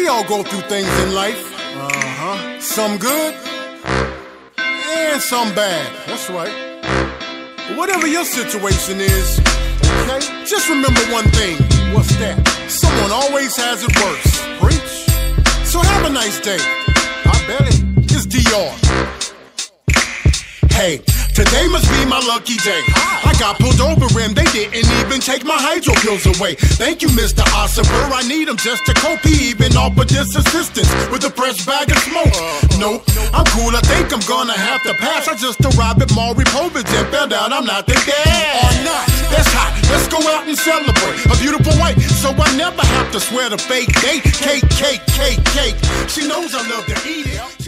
all go through things in life. Some good and some bad. That's right. Whatever your situation is, okay, just remember one thing. What's that? Someone always has it worse. Preach. So have a nice day. I bet it. It's DR. Hey, today must be my lucky day. I got pulled over and they didn't even take my hydro pills away. Thank you, Mr. Oscar. I need them just to cope. He even offered this assistance with a fresh bag of smoke. Nope, I'm cool. I think I'm gonna have to pass. I just arrived at Maury Povich and found out I'm not the dad. Or not. That's hot. Let's go out and celebrate. A beautiful wife, so I never have to swear to fake date. Cake. She knows I love to eat it.